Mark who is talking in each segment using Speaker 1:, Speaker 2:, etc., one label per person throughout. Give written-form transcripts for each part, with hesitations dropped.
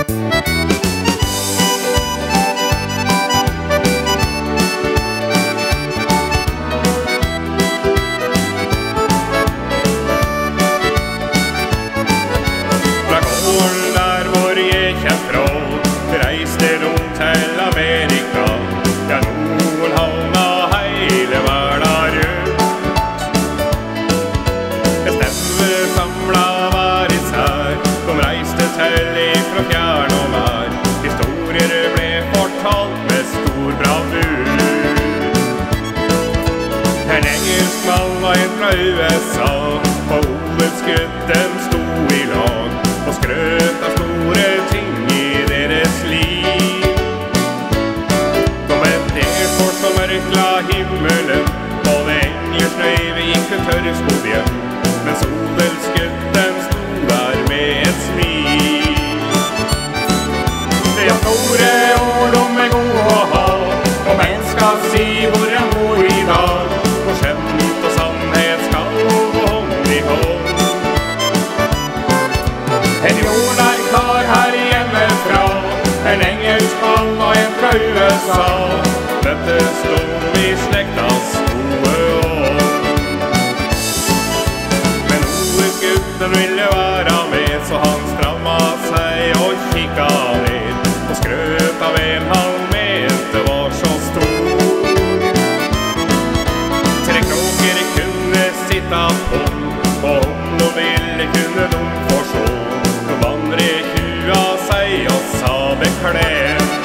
Speaker 1: Reiste rundt til Amerika, ja, noen havna hele verden rundt. Stemmer samla var især, de reiste til ifra fjern og nær. Historier ble fortalt med stor bravur. En engelsk mann var en fra USA, på hovedskudden stod i lag, og skrøt av store ting i deres liv. De mente for som mørkla himmelen, og det engler snøyve gikk til tørrskog hjem, men sodelskudden stod der med et smil. Det er store ord de er gode å ha, og mennesker si hvor en bor i dag, og skjønt og sannhet skal gå hånd i hånd. En jordnærkar her hjemmefra, en engelsk mann og en fra USA, møttes de i slektas gode ånd. Men hovedskudden ville være med, så han stramma seg og kikka ned, og skrøt av en han mente var så stor. 3 kroker kunne sitte på, og om de ville kunne de forstå. De andre kua seg og sa beklemt.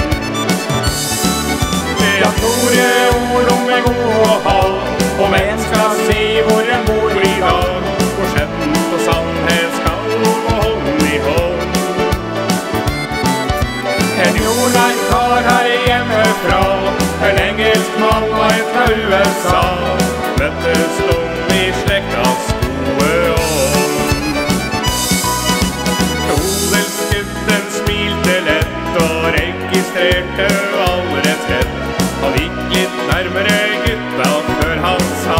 Speaker 1: Ja, store ord de er gode å ha, og mennesker si hvor en bor i dag, hvor skjønt og sannhet skal gå hånd i hånd. En jordnærkar her hjemmefra, en engelsk mann og en fra USA, møttes de i slektas gode ånd. Hovedskudden smilte lett og registrerte all retrett. Han gikk litt nærmere gutta før han sa: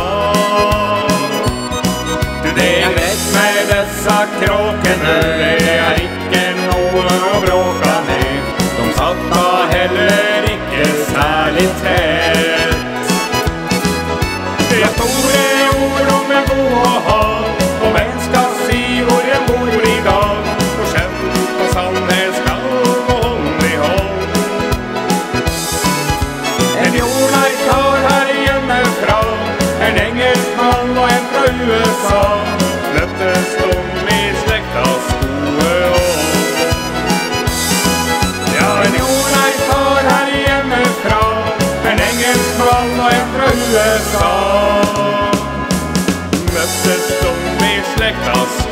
Speaker 1: Du, det er greit med disse kråkene, det er ikke noe å bråka med. De satt da heller ikke særlig tett. Det er store ord de er gode å ha, og mennesker si hvor en bor i dag, hvor skjønt og sannhet skal gå hånd i hånd. En jordnærkar her hjemmefra, en engelsk mann og en fra USA, møttes de i slektas gode ånd. Ja, en jordnærkar her hjemmefra, en engelsk mann og en fra USA, møttes de i slektas